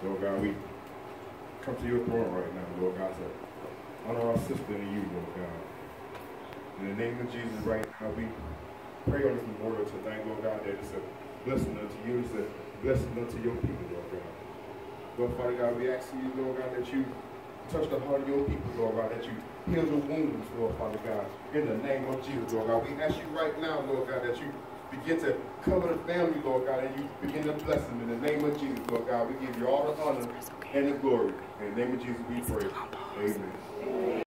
Lord God, we come to your throne right now, Lord God, to honor our sister in you, Lord God. In the name of Jesus right now, we pray on this memorial tonight, Lord God, that it's a blessing unto you, it's a blessing unto your people, Lord God. Lord Father God, we ask you, Lord God, that you touch the heart of your people, Lord God, that you heal the wounds, Lord Father God, in the name of Jesus, Lord God. We ask you right now, Lord God, that you begin to cover the family, Lord God, and you begin to bless them in the name of Jesus, Lord God. We give you all the honor and the glory. In the name of Jesus we pray. Amen.